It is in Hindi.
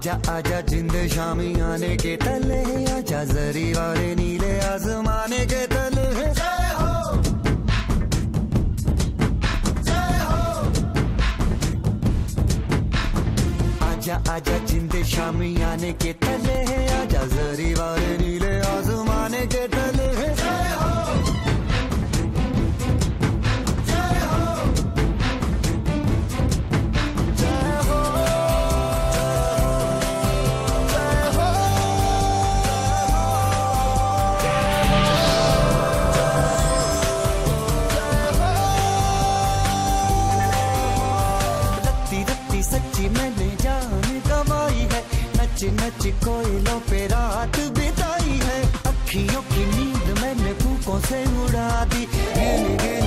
आजा आजा जिंद शामी आने के तले, आजा जरी वाले नीले आसमाने के तले। जय हो जय हो। आजा आजा जिंद शामी आने के तले, आजा जरी वाले नीले आसमाने के तले। जय हो सच्ची मैंने जान गवाई है, नच नच कोयलों पे रात बिताई है। अखियों की नींद मैंने फूकों से उड़ा दी, गिन गिन